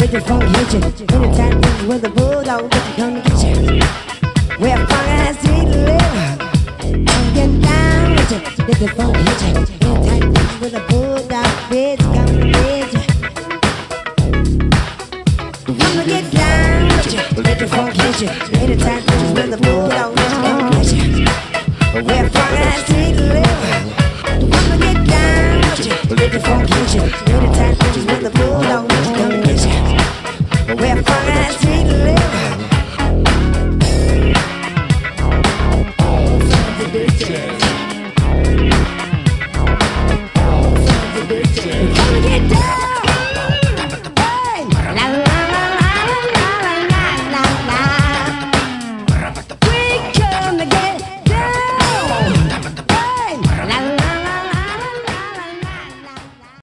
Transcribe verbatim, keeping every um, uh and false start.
Let the funk hit you. Anytime this is where the bulldog get you, come to get you. Where funk has to live. Come get down with you. Let the funk hit you. Anytime this is where the bulldog gets you, come to get you. Come to get down with you. Let the funk hit you. Anytime this is where the bulldog gets you, come to get you. Where funk has to live. Come to get down with you. Let the funk hit you. Anytime this is where the bulldog gets you, come to get you. Where funk has to